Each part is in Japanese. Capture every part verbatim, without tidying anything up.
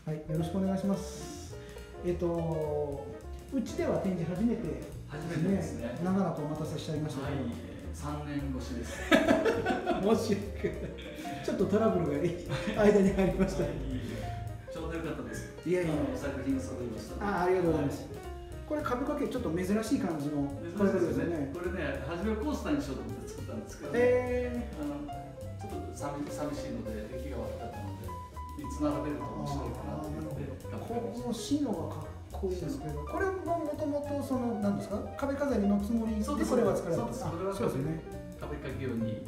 はい、よろしくお願いします。えっと、うちでは展示初めて初めてですね。 長らくお待たせしちゃいましたけど、はい、 さんねん越しです。 申し訳ない。ちょっとトラブルが間に入りました。はい、 ちょうどよかったです。 いやいや、 作品揃いました。 あ、ありがとうございます。これ株掛けちょっと珍しい感じの珍しいですね。これね、初めはコースターにしようと思って作ったんですけど、ね、 えー、 あのちょっと寂しいので出来が悪かったので、三つ並べると面白いかなと思って。 このシノがかっこいいですけど、これももともとその何ですか、壁飾りのつもりでこれは作られたんですか。そうですね。 壁掛け用に。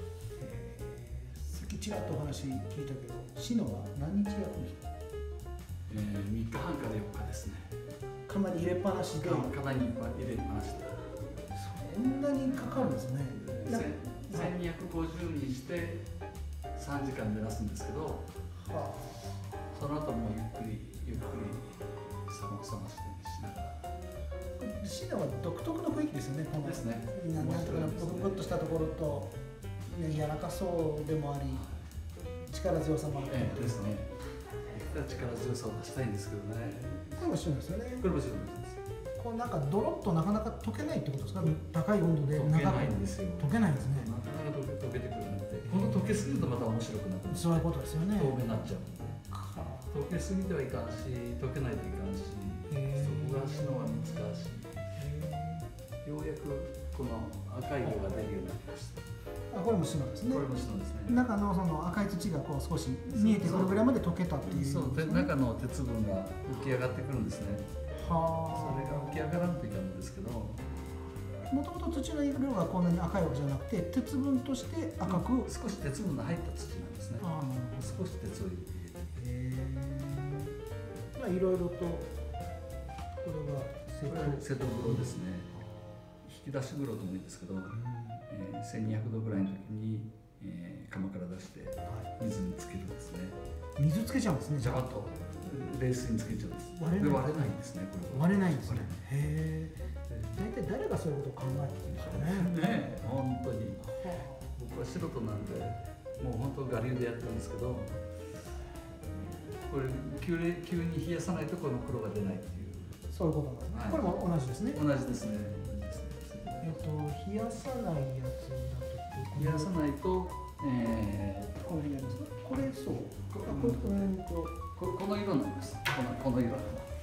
さっきちらっとお話聞いたけど、シノは何日焼くんですか。 えー、みっかはんからよっかですね。 窯に入れっぱなしで。 窯に入れっぱなしで。 そんなにかかるんですね。 せんにひゃくごじゅうにしてさんじかんで出すんですけど、はあ、その後もゆっくりゆっくり冷ましてしながら。 シノは独特の雰囲気ですよね。このですね。 なんとかブクブクっとしたところと、ね、柔らかそうでもあり、力強さもあって、 ええですね。力強さを出したいんですけどね。 これもシノですよね。 これもシノです。 こうなんかドロッとなかなか溶けないってことですか。高い温度で溶けないんですよ。 溶けないんですね。 なかなか溶けてくるので、この溶けすぎるとまた面白くなくなる。 そういうことですよね。 透明になっちゃうので。溶けすぎてはいかんし、溶けないといかんし、そこがシノは難しい。ようやくこの赤い色が出るようになりました。 あ、これもシノですね。 これもシノですね。 中のその赤い土がこう少し見えてくるぐらいまで溶けたっていう。 そう、中の鉄分が浮き上がってくるんですね。はあ。それが浮き上がらんといかんのですけど。 もともと土の色がこんなに赤いわけじゃなくて、鉄分として赤く、 うん、少し鉄分の入った土なんですね。ああ、少し鉄を入れて。へえ。まあいろいろとこれは瀬戸黒ですね。引き出し黒ともいいんですけど、うん、えー、せんにひゃくどぐらいの時に、えー、窯から出して水につけるんですね。 水つけちゃうんですね。 ジャバッと冷水につけちゃうんです。割れないんですね。これ割れないんですね。へえ。大体誰がそういうことを考えてるんですかね。 ねえ、本当に。僕は素人なんで、もう本当我流でやってるんですけど、これ急に急に冷やさないとこの黒が出ないっていう。 そういうことなんですね。これも同じですね。 同じですね。 えっと冷やさないやつだと冷やさないと、えー、この辺にありますか。これそう。これここの色なんです。このこの色。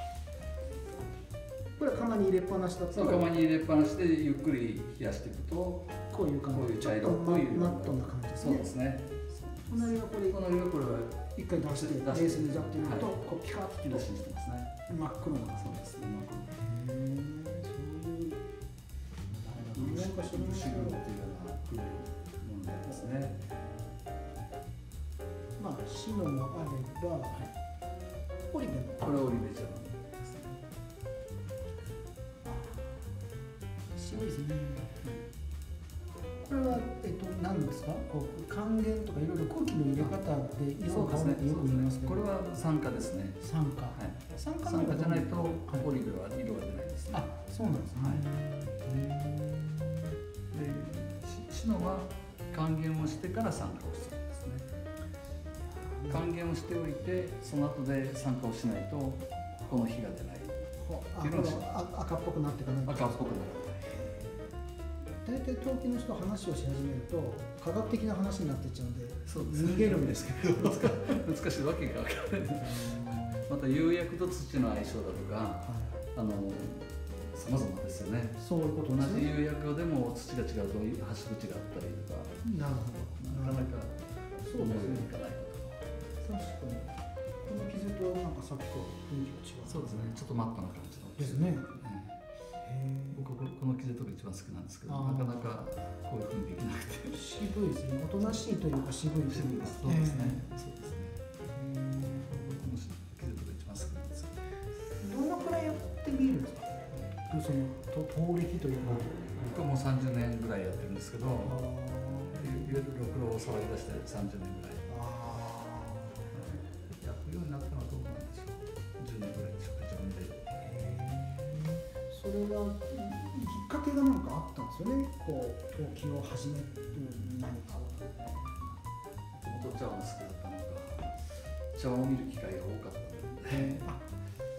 これは窯に入れっぱなしだと。 窯に入れっぱなしでゆっくり冷やしていくと、 こういう感じ。 こういう茶色っぽいマットな感じですね。 そうですね。 隣はこれ。 隣はこれは一回出して冷水にザッと入れるとこうピカッと出ししてますね。 真っ黒な。 そうですね。 へえ、そういう。 なんかその白っていうような黒いものですね。 まあシノもあれば、オリベも。 これはオリベ茶ですね。 白いですね。これはえっと何ですか？こう還元とかいろいろ空気の入れ方で色が変わるってよく見ますけど。 これは酸化ですね。 酸化。はい。 酸化酸化じゃないとオリベは色が出ないですね。 あ、そうなんですね。 で、シノは還元をしてから酸化をするんですね。還元をしておいて、その後で酸化をしないとこの火が出ない。 赤っぽくなっていかない。 赤っぽくなる。 大体陶器の人話をし始めると科学的な話になっていっちゃうので逃げるんですけど難しいわけが分からない。また釉薬と土の相性だとか、はい、あのさまざまですよね。 そういうことですね。 同じ釉薬でも土が違うと端口があったりとか、 なるほど、 なかなかそうですね。 いかない確かにこの傷となんかさっきと雰囲気が違う。 そうですね。ちょっとマットな感じのですね。 僕この傷とか一番好きなんですけど、なかなかこういうふうにできなくて渋いですね。おとなしいというか渋いですね。 そうですね。そうですね。僕も傷とか一番好きなんですけど。どのくらいやってみるんですか。その陶歴というか。 僕はもうさんじゅうねんぐらいやってるんですけど、いわゆるろくろを触り出してさんじゅうねんぐらい。焼くようになったのはどうなんでしょう。じゅうねんぐらいでしょうか、自分で。 それはきっかけが何かあったんですよね。こう陶器を始める何か。 もともと茶碗好きだったのか、茶を見る機会が多かったので、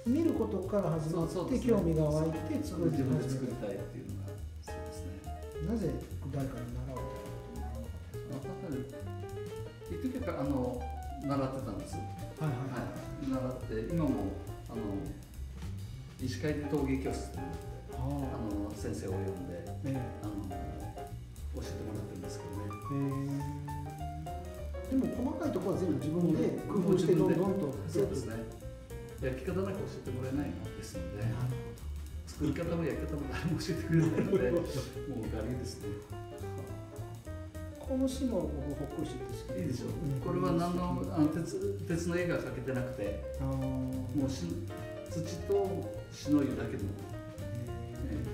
見ることから始まって興味が湧いて作る自分で作りたいっていうのがそうですね。 なぜ誰かに習おうと一時あの習ってたんです。 はいはい、 はい、習って今もあの医師会で陶芸教室であの先生を呼んで、えー、あの教えてもらってるんですけどね。 えー、でも細かいところは全部自分で工夫してどんどんと。 そうですね。焼き方なんか教えてもらえないのですので、作り方も焼き方も誰も教えてくれないので、もうガリですね。 このシも僕ほっこりしてて好き。 いいでしょう。うん、これは何のあの鉄鉄の絵が描けてなくて、もうし土と石の湯だけでも。ね、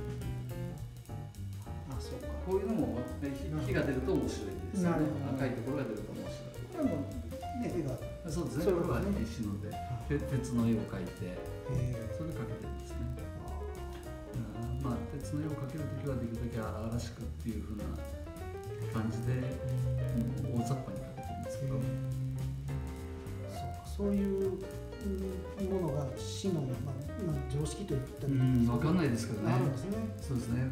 あ、そうか。 こういうのも火が出ると面白いですね。赤いところが出ると面白い。 これもね絵が。 そうですね。これは石ので。鉄の絵を描いて、それで描けてるんですね。まあ鉄の絵を描けるときはできるだけ荒々しくっていうふうな感じで大雑把に描けてるんですけど、 そうか、そういうものが市の、まあ、まあ、常識といったら分かんないですけどね。 あるんですね。 そうですね。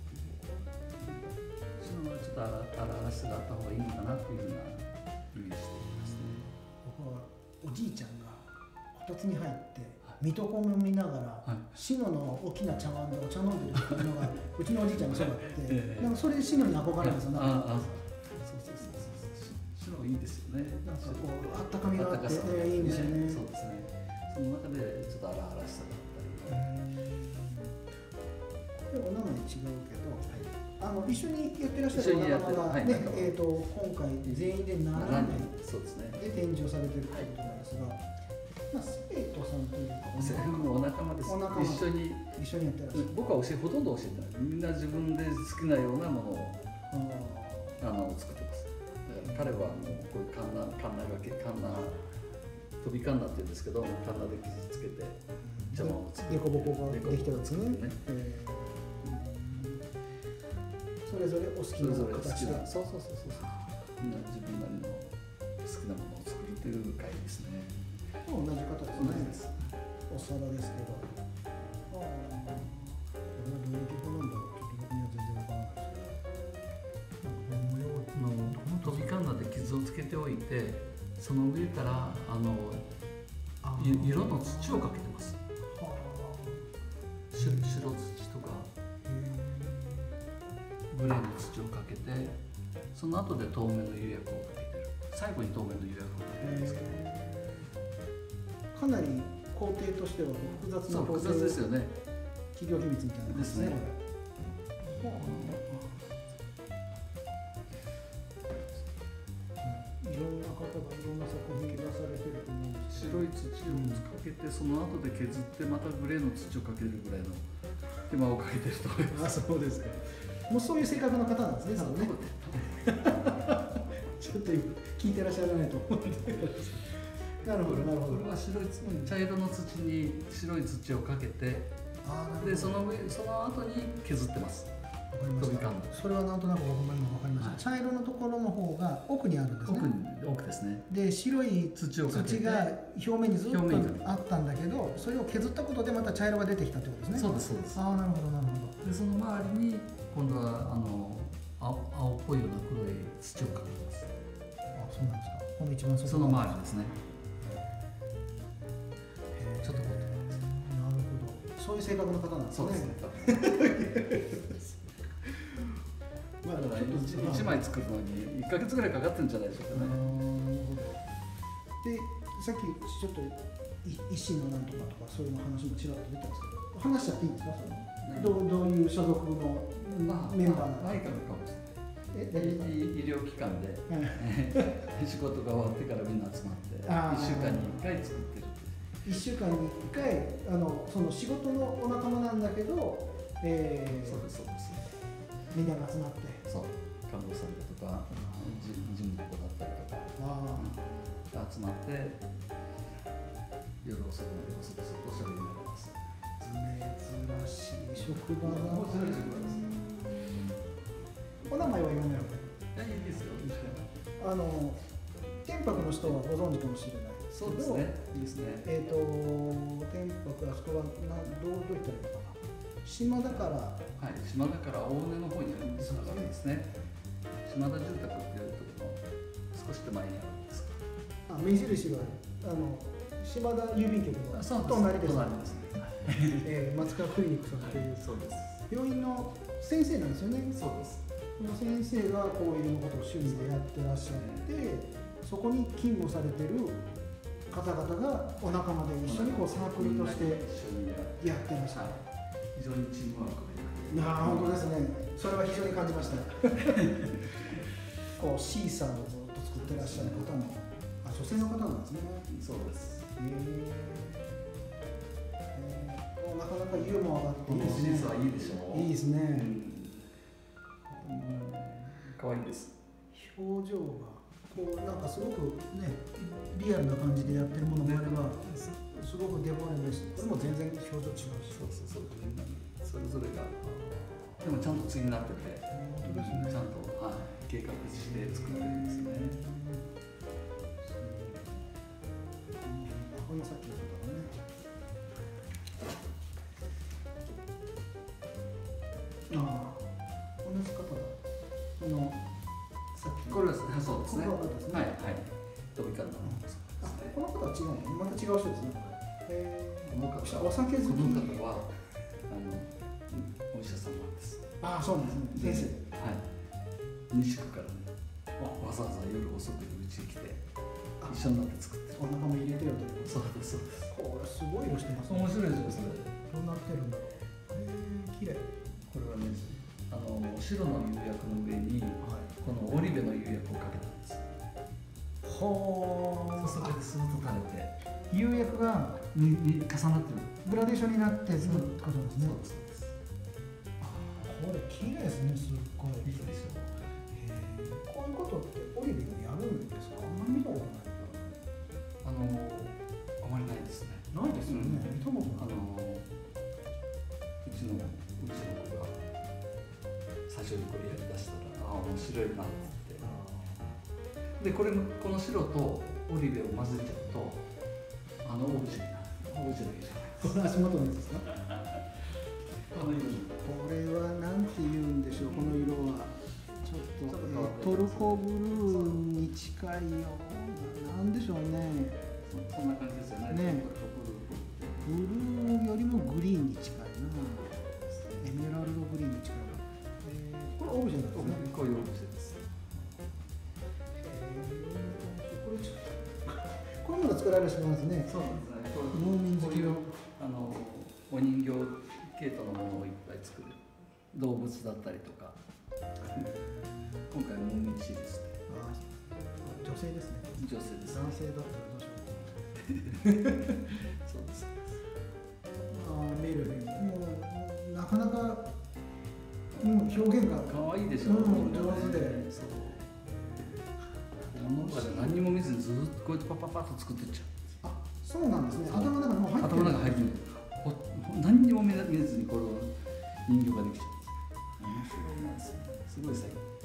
市のはちょっと荒々しさがあった方がいいのかなっていうふうなイメージしていますね。 僕はおじいちゃんがこたつに入って水戸黄門を見ながら志野の大きな茶碗でお茶飲んでるっていうのがうちのおじいちゃんがそうだってなんかそれで志野に憧れるんですよ。なんかそうそうそうそう志野いいですよね。 なんかこうあったかみがあっていいんですよね。 そうですね。その中でちょっと荒々しさがあったり、 でもお名前違うけど、あの一緒にやってらっしゃるお仲間がね、えっと今回全員でななめいで展示をされてるということなんですが。まあ、生徒さんというか、 お仲間です。一緒に一緒にやってらっしゃる。 僕は教えほとんど教えてない。みんな自分で好きなようなものをあの作ってます。彼はもうこういうカンナカンナがけカンナ飛びカンナって言うんですけど、カンナで傷つけて邪魔を作ってデコボコができてるんですね。それぞれお好きな形で。 そうそうそうそうそう。みんな自分なりの好きなものを作りてる会ですね。 同じ方ですね。お皿ですけど。ああ、これはどういう技法なんだろう。ちょっと僕には全然わからないですけど。 飛びカンナで傷をつけておいて、その上からあの色の土をかけてます。白土とかグレーの土をかけて、その後で透明の釉薬をかけてる。最後に透明の釉薬をかけてるんですけど。 かなり工程としては複雑な工程ですよね。 企業秘密みたいなですね。 いろんな方がいろんな作品出されてると思うんですけど、 白い土をかけてその後で削ってまたグレーの土をかけるぐらいの手間をかけてると思います。 あ、そうですか。もうそういう性格の方なんですね、多分ね。ちょっと今聞いてらっしゃらないと思うんで。なるほどなるほど。 これは白い茶色の土に白い土をかけて、でその上その後に削ってます。 わかりました。それはなんとなく僕も今わかりました。茶色のところの方が奥にあるんですね。 奥に奥ですね。 で白い土をかけて土が表面にずっとあったんだけど、それを削ったことでまた茶色が出てきたってことですね。 そうですそうです。 ああ、なるほどなるほど。 でその周りに今度はあの青青っぽいような黒い土をかけます。 あ、そうなんですか。この一番その周りですね。ちょっとこうなるほど。そういう性格の方なんですね。 そうですね。まあだから一枚作るのに一ヶ月ぐらいかかってるんじゃないでしょうかね。 で、さっきちょっと石のなんとかとかそういう話もちらっと出たんですけど、話しちゃっていいんですか？そのどうどういう所属のメンバーなの？ ないかもかもしれない。医療機関で仕事が終わってからみんな集まっていっしゅうかんにいっかい作ってる。 いっしゅうかんにいっかいあのその仕事のお仲間なんだけど、えー、 そうですそうです。 みんなが集まって、 そう看護師さんだとか事務の子だったりとかあ集まって夜遅くまでこそこそとしゃべりながらです。 珍しい職場だ。 面白い職場です。 お名前は言わないの？ いやいいですよ。 あの天白の人はご存知かもしれない。 ですけど、 そうですね。いいですね。 えっ、ー、と天白あそこはなどうどういったらいいのかな。島だから、 はい、島だから大根の方につながるんですね。島田住宅っていうところの少し手前にあるんですか。 あ、目印があの島田郵便局の隣です。隣ですね。えー、松川クリニックさんという、はい、そうです。病院の先生なんですよね。 そうです。 この先生がこういうのことを趣味でやってらっしゃって、そこに勤務されてる方々がお仲間で一緒にこうサークルとしてやってました。 非常にチームワークで。いや本当ですね。それは非常に感じました。こうシーサーをずっと作ってらっしゃる方も、あ、女性の方なんですね。 そうです。 へえー。なかなかユーモアがあっていいですね。 シーサーいいでしょう。 いいですね。 うん、可愛いです。 表情がこうなんかすごくねリアルな感じでやってるものもあれば、すごくデフォルメして、これも全然表情違うし。 そうそうそう。それぞれがでもちゃんと対になってて、 本当ですね。 ちゃんと、はい、計画して作ってるんですね。 このさっきの方がね。ああ、同じ方だ。このさっきこれですね。そうですね。 この方ですね。 はいはい。飛び交うの。 あ、この方は違うの。また違う人ですね。ええ。 この方お酒好き。 この方はあのお医者様です。 ああ、そうなんですね。先生。 はい。西区からね、わざわざ夜遅くにうちに来て一緒になって作ってる。 お腹も入れてよという。 そうですそうです。 これすごい色してます。 面白いですよそれ。 どうなってるんだろう。へえ、綺麗。 これはね、あの白の釉薬の上に、はい、このオリベの釉薬をかけたんです。 ほー。そこでスーッと垂れて、 釉薬がにに重なってる。 グラデーションになってずっとってことですね。 そうですそうです。 ああ、これ綺麗ですね。すっごい。 いいでしょう。 こういうことってオリベでやるんですか？あんまり見たことない。 あのあまりないですね。 ないですよね。見たことない。 あのうちのうちの子が最初にこれやりだしたら、ああ面白いなって言って。でこれのこの白とオリベを混ぜちゃうとあのオブジェになる。オブジェの色じゃないです。 この足元のやつですか？ この色。 これはなんて言うんでしょう。この色は。ちょっと、えー、トルコブルーに近いような、なんでしょうね。 そ, そんな感じですよね。 ね。ブルーよりもグリーンに近いな。エメラルドグリーンに近いな。えー、これオブジェなんですね。 こういうオブジェです。 えー、これちょっとこういうもの作られる人なんですね。 そうなんですね。 農民好きのあのお人形系統のものをいっぱい作る。動物だったりとか。今回もみちですね。 あ、女性ですね。 女性です、ね。 男性だったらどうしよう。 そうです。 ああ、見るもうなかなか、うん、表現が可愛いでしょ。う、 ん、上手で。 そう。この中で何にも見ずにずっとこうやってパパパッと作っていっちゃう。 あ、そうなんですね。頭の中にも入ってる。 頭の中入ってる。何にも見ずにこの人形ができちゃう。面白いなんですね。すごい最高。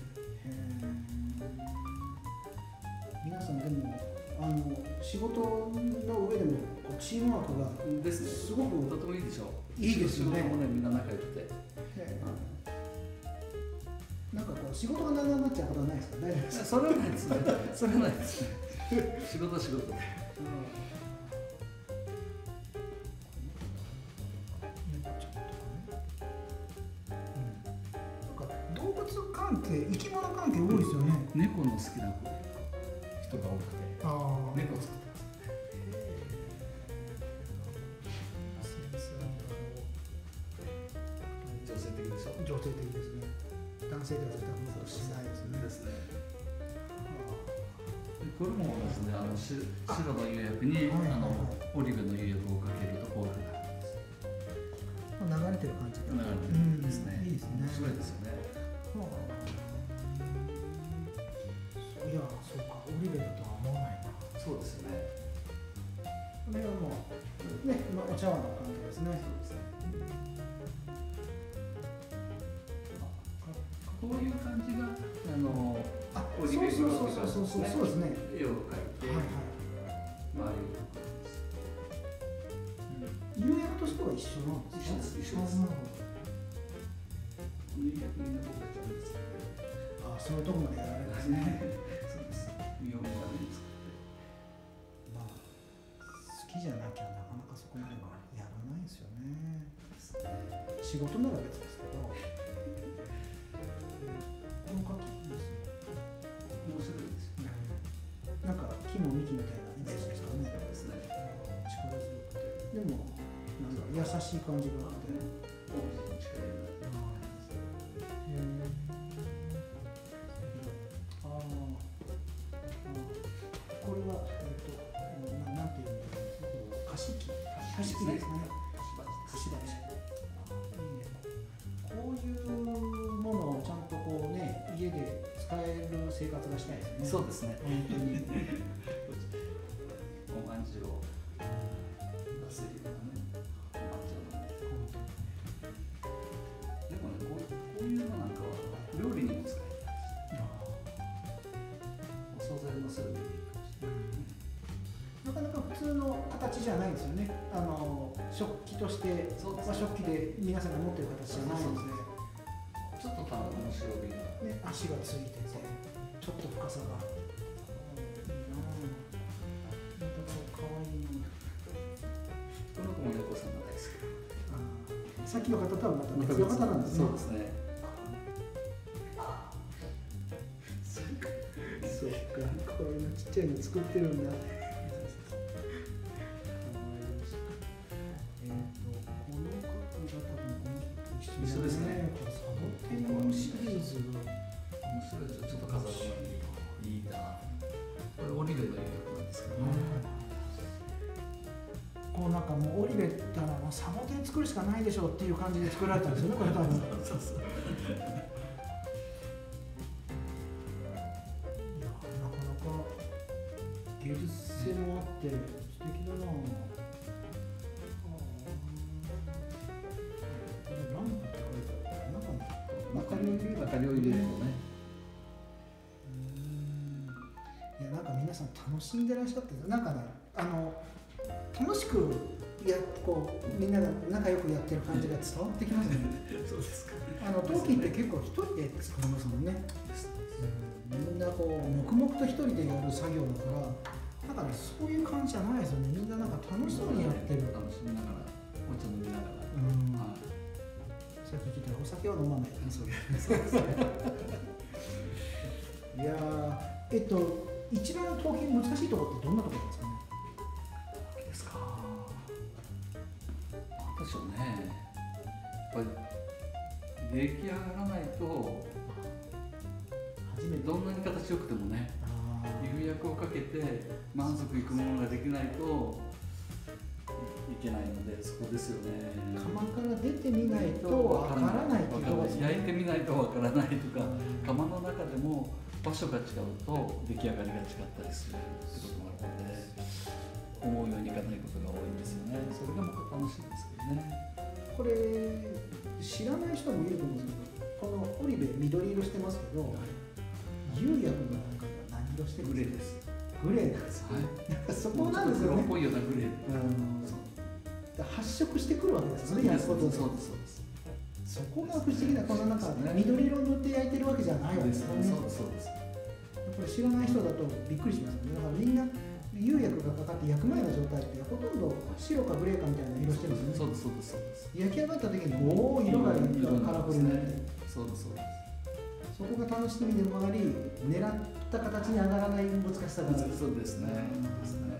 皆さんでもあの仕事の上でもチームワークがですね。 すごくとてもいいでしょう。 いいですよね。 仕事もねみんな仲良くて。 なんかこう仕事が長くなっちゃうことはないですか？大丈夫ですか？ それはないですね。それはないですね。仕事仕事で。 関係、生き物関係多いですよね。 猫の好きな人が多くて、あ猫作ってます。女性的でしょ。 女性的ですね。男性では絶対もうしないですね。 ですね。これもですね、あの白の釉薬にあのオリーブの釉薬をかけるとこういうふうになるんです。 流れてる感じが。 流れてるんですね。 いいですね。 面白いですよね。 いや、そうか、オリベだとは思わないな。 そうですよね。 これはもう、ね、まあ、お茶碗の感じですね。そうですね。 こういう感じが、あの、 あ、オリベグローブがそうそうそうそうですね。 絵を描いて、はいはい、 周りを釉薬としては一緒なんですか？ 一緒です。一緒です。釉薬になってたんです。 あ、そういうところまでやられるんですね。 そうです。身を見た目に作って。 まあ好きじゃなきゃなかなかそこまではやらないですよね。仕事なら別ですけど。この柿ですね。 面白いですよね。 なんか木の幹みたいなイメージですかね。 ですね。 力強くて、でもなんか優しい感じがあって。 大きな力がへえ。ああ。これはえっとななんていうんですか。これは菓子木。菓子木ですかね。菓子鉢。こういうものをちゃんとこうね、家で使える生活がしたいですね。 そうですね。 本当に。 おまんじゅうを出せるようなね、おまんじゅうなんで。でもね、こうこういうのなんかは料理にも使えたりして、お惣菜のせるのにいいかもしれない。 なかなか普通の形じゃないんですよね。あの食器として、まあ、食器で皆さんが持ってる形じゃないので、 ちょっと卵の白身が、 ね、足がついてて、ちょっと深さが。いいなぁ。なんか可愛い。 この子も横さんが大好き。 あ、さっきの方とはまた別の方なんですね。 そうですね。 そうか、こういうのちっちゃいの作ってるんだ。 一緒ですね。 サボテンシリーズ面白いですよ。ちょっと飾るのにいいな。これオリベの釉薬なんですけどね。 こうなんかもうオリベったらもうサボテン作るしかないでしょうっていう感じで作られたんですよね、これ多分。 そうそう。いや、なかなか芸術性もあって素敵だな。 中料入れるとね。 いや、なんか皆さん楽しんでらっしゃってる。なんかね、あの楽しくやこうみんなが仲良くやってる感じが伝わってきますね。 そうですか。 あの陶器って結構一人で作りますもんね。みんなこう黙々と一人でやる作業だから、なんかねそういう感じじゃないですよね。みんななんか楽しそうにやってる。 楽しみながら、お茶飲みながら。 うん。さっき聞いたらお酒は飲まない。 そうですね。 いやー、えっと一番陶器難しいところってどんなところですかね。 陶器ですか。なんでしょうね。やっぱり出来上がらないと、初めてどんなに形良くてもね、釉薬をかけて満足いくものができないといけないので、そこですよね。 窯から出てみないとわからないっていうところですね。 焼いてみないとわからないとか、窯の中でも場所が違うと出来上がりが違ったりするってこともあるので、思うようにいかないことが多いんですよね。それがまた楽しいですけどね。 これ知らない人もいると思うんですけど、このオリベ緑色してますけど、釉薬の中では何色してるんですか。グレーです。 グレーなんです。 はい。そこなんですよね。 黒っぽいようなグレー。 発色してくるわけですよね。焼くことで。 そうですそうです。 そこが不思議な、この中緑色塗って焼いてるわけじゃないわけですよね。 そうですそうです。 これ知らない人だとびっくりしますよね。だからみんな釉薬がかかって焼く前の状態ってほとんど白かグレーかみたいな色してるんですよね。 そうですそうですそうです。 焼き上がった時におお、色がカラフルになって、 そうですそうです。 そこが楽しみでもあり、狙った形に上がらない難しさがある。 そうですね。ですね。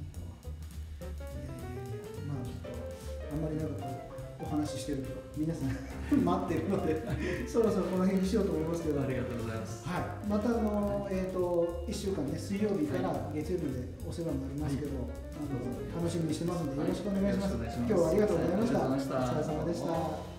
まあちょっとあんまり長くお話ししてると皆さん待ってるのでそろそろこの辺にしようと思いますけど。 ありがとうございます。 はい。またあのえっといっしゅうかんね、水曜日から月曜日までお世話になりますけど、あの楽しみにしてますのでよろしくお願いします。今日はありがとうございました。お疲れ様でした。